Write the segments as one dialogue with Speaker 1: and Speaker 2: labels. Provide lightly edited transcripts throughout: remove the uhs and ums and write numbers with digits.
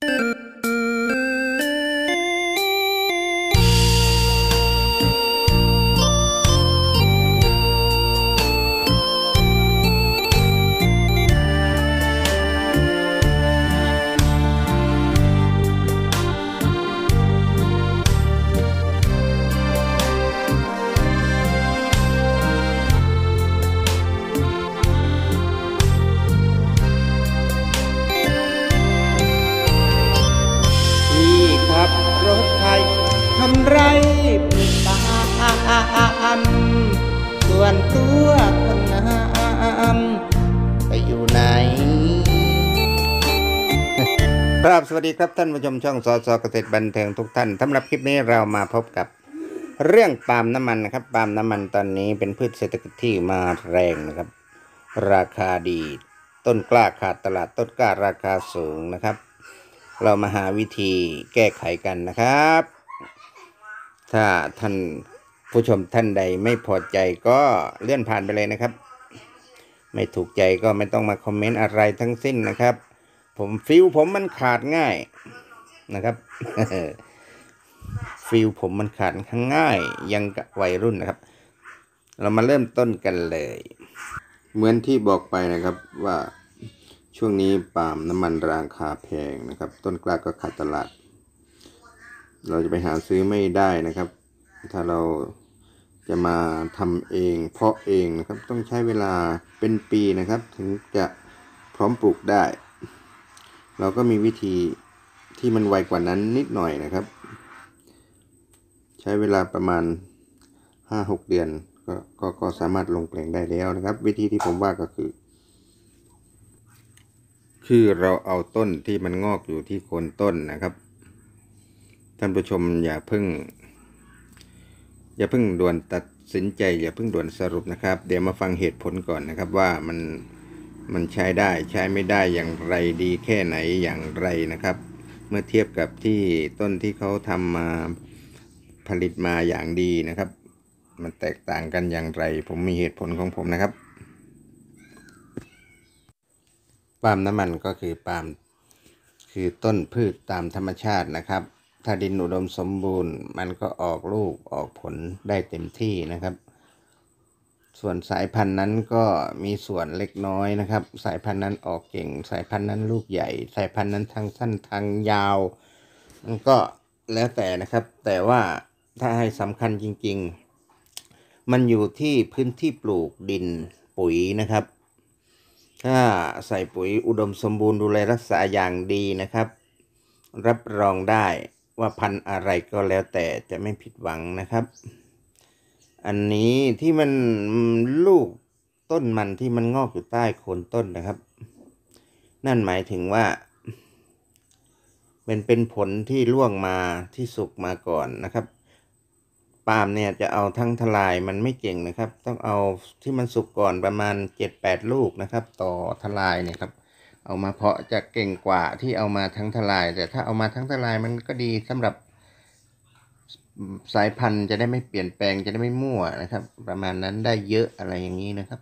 Speaker 1: รถไทยทำไรปลูกปาล์มส่วนตัวคนงามไปอยู่ไหนครับสวัสดีครับท่านผู้ชมช่องสสเกษตรบันเทิงทุกท่านสำหรับคลิปนี้เรามาพบกับเรื่องปาล์มน้ำมันนะครับปาล์มน้ำมันตอนนี้เป็นพืชเศรษฐกิจที่มาแรงนะครับราคาดีต้นกล้าขาดตลาดต้นกล้าราคาสูงนะครับเรามาหาวิธีแก้ไขกันนะครับถ้าท่านผู้ชมท่านใดไม่พอใจก็เลื่อนผ่านไปเลยนะครับไม่ถูกใจก็ไม่ต้องมาคอมเมนต์อะไรทั้งสิ้นนะครับฟิลผมมันขาดง่ายนะครับ ฟิลผมมันขาดง่ายยังกับวัยรุ่นนะครับเรามาเริ่มต้นกันเลยเหมือนที่บอกไปนะครับว่าช่วงนี้ปาล์มน้ำมันราคาแพงนะครับต้นกล้าก็ขาดตลาดเราจะไปหาซื้อไม่ได้นะครับถ้าเราจะมาทำเองเพาะเองนะครับต้องใช้เวลาเป็นปีนะครับถึงจะพร้อมปลูกได้เราก็มีวิธีที่มันไวกว่านั้นนิดหน่อยนะครับใช้เวลาประมาณ 5-6 เดือนก็สามารถลงแปลงได้แล้วนะครับวิธีที่ผมว่าก็คือเราเอาต้นที่มันงอกอยู่ที่โคนต้นนะครับท่านผู้ชมอย่าเพิ่งด่วนตัดสินใจอย่าเพิ่งด่วนสรุปนะครับเดี๋ยวมาฟังเหตุผลก่อนนะครับว่ามันใช้ได้ใช้ไม่ได้อย่างไรดีแค่ไหนอย่างไรนะครับเมื่อเทียบกับที่ต้นที่เขาทำมาผลิตมาอย่างดีนะครับมันแตกต่างกันอย่างไรผมมีเหตุผลของผมนะครับปาล์มน้ำมันก็คือปาล์มคือต้นพืชตามธรรมชาตินะครับถ้าดินอุดมสมบูรณ์มันก็ออกลูกออกผลได้เต็มที่นะครับส่วนสายพันธุ์นั้นก็มีส่วนเล็กน้อยนะครับสายพันธุ์นั้นออกเก่งสายพันธุ์นั้นลูกใหญ่สายพันธุ์นั้นทางสั้นทางยาวมันก็แล้วแต่นะครับแต่ว่าถ้าให้สำคัญจริงๆมันอยู่ที่พื้นที่ปลูกดินปุ๋ยนะครับถ้าใส่ปุ๋ยอุดมสมบูรณ์ดูแลรักษาอย่างดีนะครับรับรองได้ว่าพันธุ์อะไรก็แล้วแต่จะไม่ผิดหวังนะครับอันนี้ที่มันลูกต้นมันที่มันงอกอยู่ใต้โคนต้นนะครับนั่นหมายถึงว่าเป็นผลที่ล่วงมาที่สุกมาก่อนนะครับปาล์มเนี่ยจะเอาทั้งทลายมันไม่เก่งนะครับต้องเอาที่มันสุกก่อนประมาณ 7-8 ลูกนะครับต่อทลายเนี่ยครับเอามาเพาะจะเก่งกว่าที่เอามาทั้งทลายแต่ถ้าเอามาทั้งทลายมันก็ดีสำหรับสายพันธุ์จะได้ไม่เปลี่ยนแปลงจะได้ไม่มั่วนะครับประมาณนั้นได้เยอะอะไรอย่างนี้นะครับ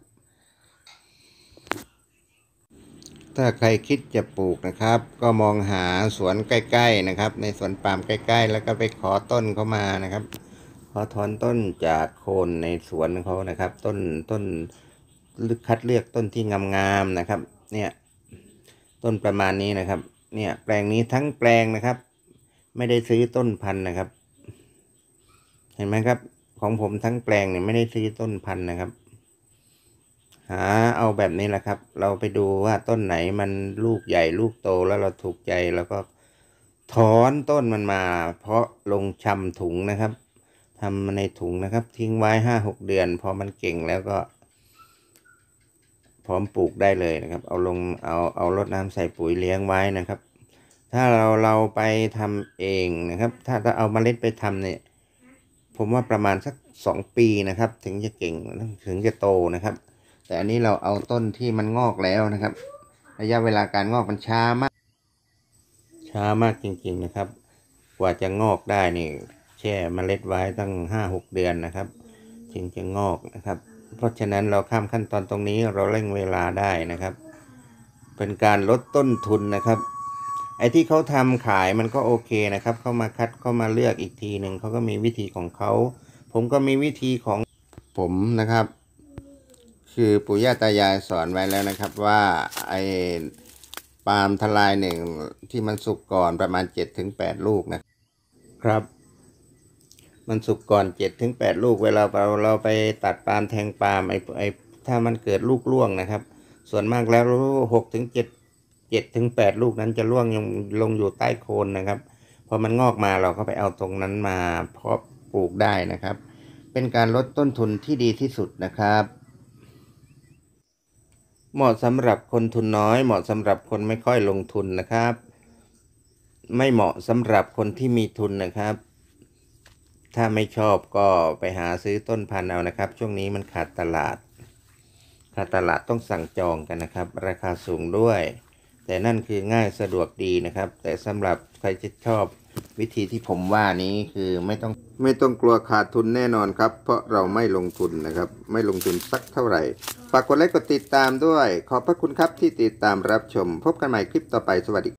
Speaker 1: ถ้าใครคิดจะปลูกนะครับก็มองหาสวนใกล้ๆนะครับในสวนปาล์มใกล้ๆแล้วก็ไปขอต้นเขามานะครับขอถอนต้นจากโคนในสวนเขานะครับต้นคัดเลือกต้นที่งามๆนะครับเนี่ยต้นประมาณนี้นะครับเนี่ยแปลงนี้ทั้งแปลงนะครับไม่ได้ซื้อต้นพันธุ์นะครับเห็นไหมครับของผมทั้งแปลงเนี่ยไม่ได้ซื้อต้นพันธุ์นะครับหาเอาแบบนี้แหละครับเราไปดูว่าต้นไหนมันลูกใหญ่ลูกโตแล้วเราถูกใจแล้วก็ถอนต้นมันมาเพาะลงชำถุงนะครับทำในถุงนะครับทิ้งไว้ 5-6 เดือนพอมันเก่งแล้วก็พร้อมปลูกได้เลยนะครับเอารดน้ำใส่ปุ๋ยเลี้ยงไว้นะครับถ้าเราไปทำเองนะครับถ้าเอาเมล็ดไปทำเนี่ยผมว่าประมาณสัก2 ปีนะครับถึงจะเก่งถึงจะโตนะครับแต่อันนี้เราเอาต้นที่มันงอกแล้วนะครับระยะเวลาการงอกมันช้ามากจริงๆนะครับกว่าจะงอกได้นี่แช่เมล็ดไว้ตั้ง 5-6 เดือนนะครับจึงจะงอกนะครับเพราะฉะนั้นเราข้ามขั้นตอนตรงนี้เราเร่งเวลาได้นะครับเป็นการลดต้นทุนนะครับอ้ที่เขาทำขายมันก็โอเคนะครับเขามาคัดเขามาเลือกอีกทีหนึ่งเขาก็มีวิธีของเขาผมก็มีวิธีของผมนะครับคือปู่ย่าตายายสอนไว้แล้วนะครับว่าไอ้ปาล์มทลายหนึ่งที่มันสุกก่อนประมาณ 7-8 ลูกนะครับมันสุกก่อน 7-8 ลูกเวลาเราไปตัดปาล์มแทงปาล์มไอ้ถ้ามันเกิดลูกร่วงนะครับส่วนมากแล้ว7-8 ลูกนั้นจะร่วงลงอยู่ใต้โคนนะครับพอมันงอกมาเราก็ไปเอาตรงนั้นมาเพาะปลูกได้นะครับเป็นการลดต้นทุนที่ดีที่สุดนะครับเหมาะสำหรับคนทุนน้อยเหมาะสำหรับคนไม่ค่อยลงทุนนะครับไม่เหมาะสำหรับคนที่มีทุนนะครับถ้าไม่ชอบก็ไปหาซื้อต้นพันธุ์เอานะครับช่วงนี้มันขาดตลาดต้องสั่งจองกันนะครับราคาสูงด้วยแต่นั่นคือง่ายสะดวกดีนะครับแต่สำหรับใครที่ชอบวิธีที่ผมว่านี้คือไม่ต้องกลัวขาดทุนแน่นอนครับเพราะเราไม่ลงทุนนะครับไม่ลงทุนสักเท่าไหร่ฝากกดไลค์กดติดตามด้วยขอบพระคุณครับที่ติดตามรับชมพบกันใหม่คลิปต่อไปสวัสดี